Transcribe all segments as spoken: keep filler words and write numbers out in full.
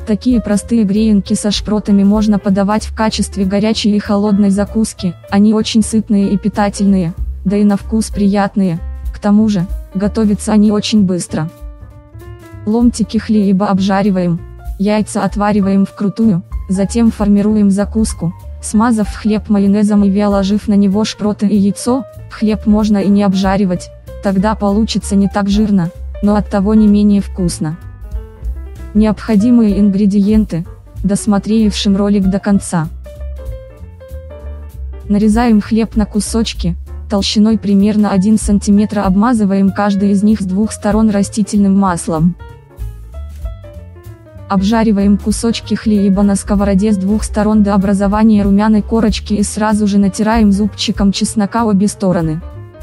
Такие простые гренки со шпротами можно подавать в качестве горячей и холодной закуски, они очень сытные и питательные, да и на вкус приятные, к тому же, готовятся они очень быстро. Ломтики хлеба обжариваем, яйца отвариваем вкрутую, затем формируем закуску, смазав хлеб майонезом и вяложив на него шпроты и яйцо. Хлеб можно и не обжаривать, тогда получится не так жирно, но оттого не менее вкусно. Необходимые ингредиенты, досмотревшим ролик до конца. Нарезаем хлеб на кусочки, толщиной примерно один сантиметр, обмазываем каждый из них с двух сторон растительным маслом. Обжариваем кусочки хлеба на сковороде с двух сторон до образования румяной корочки и сразу же натираем зубчиком чеснока обе стороны.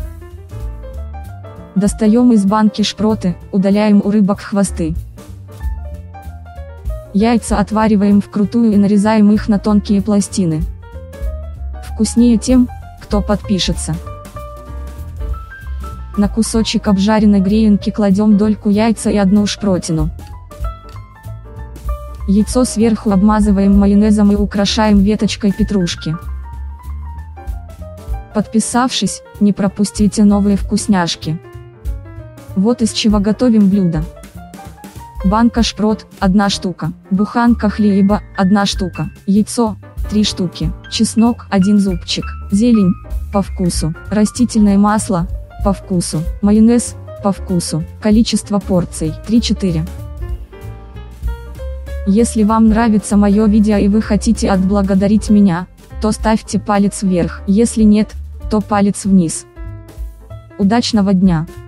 Достаем из банки шпроты, удаляем у рыбок хвосты. Яйца отвариваем вкрутую и нарезаем их на тонкие пластины. Вкуснее тем, кто подпишется. На кусочек обжаренной гренки кладем дольку яйца и одну шпротину. Яйцо сверху обмазываем майонезом и украшаем веточкой петрушки. Подписавшись, не пропустите новые вкусняшки. Вот из чего готовим блюдо. Банка шпрот – одна штука, буханка хлеба – одна штука, яйцо – три штуки, чеснок – один зубчик, зелень – по вкусу, растительное масло – по вкусу, майонез – по вкусу, количество порций – три-четыре. Если вам нравится мое видео и вы хотите отблагодарить меня, то ставьте палец вверх, если нет, то палец вниз. Удачного дня!